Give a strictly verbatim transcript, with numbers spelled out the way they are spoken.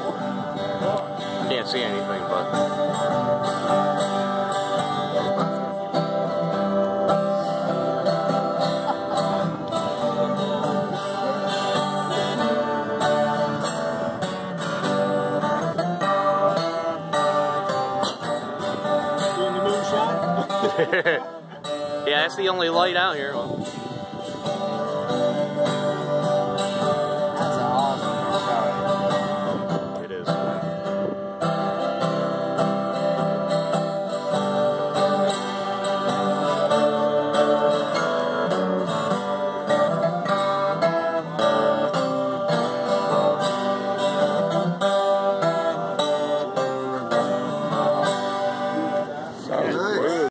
Can't see anything, but. Doing the moonshot? Yeah, that's the only light out here. Well,